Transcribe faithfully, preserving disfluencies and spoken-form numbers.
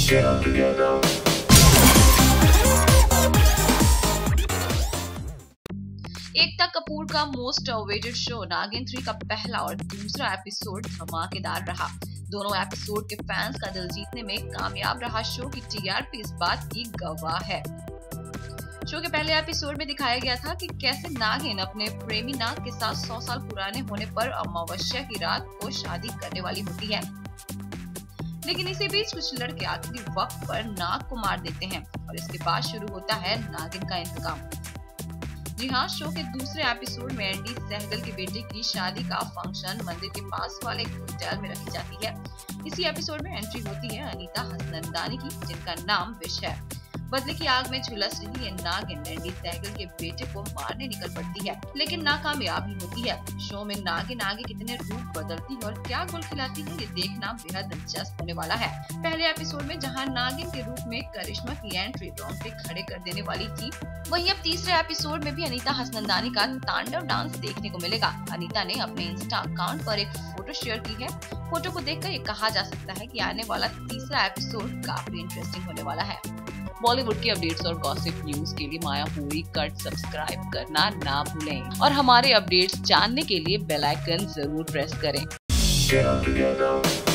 एकता कपूर का most awaited show Naagin three का पहला और दूसरा एपिसोड धमाकेदार रहा। दोनों एपिसोड के फैंस का दिल जीतने में कामयाब रहा शो की टीआरपी इस बात की गवाह है। शो के पहले एपिसोड में दिखाया गया था कि कैसे नागिन अपने प्रेमी नाग के साथ सौ साल पुराने होने पर अमावस्या की रात को शादी करने वाली होती है, लेकिन इसी बीच कुछ लड़के आखिरी वक्त पर नाग को मार देते हैं और इसके बाद शुरू होता है नागिन का इंतकाम। जी हाँ, शो के दूसरे एपिसोड में एंडी सहगल के बेटे की शादी का फंक्शन मंदिर के पास वाले होटल में रखी जाती है। इसी एपिसोड में एंट्री होती है अनीता हसनंदानी की, जिनका नाम विश है। बदले की आग में झुलस रही ये नागिन एंडी सहगल के बेटे को मारने निकल पड़ती है, लेकिन नाकामयाब ही होती है। शो में नागिन आगे कितने रूप बदलती है और क्या गुल खिलाती है, ये देखना बेहद दिलचस्प होने वाला है। पहले एपिसोड में जहां नागिन के रूप में करिश्मा की एंट्री रोंगटे खड़े कर देने वाली थी, वहीं अब तीसरे एपिसोड में भी अनीता हसनंदानी का तांडव डांस देखने को मिलेगा। अनीता ने अपने इंस्टा अकाउंट पर एक फोटो शेयर की है। फोटो को देखकर ये कहा जा सकता है कि आने वाला तीसरा एपिसोड काफी इंटरेस्टिंग होने वाला है। बॉलीवुड की अपडेट्स और गॉसिप न्यूज के लिए मायापुरी कट सब्सक्राइब करना ना भूलें और हमारे अपडेट्स जानने के लिए बेल आइकन जरूर प्रेस करें।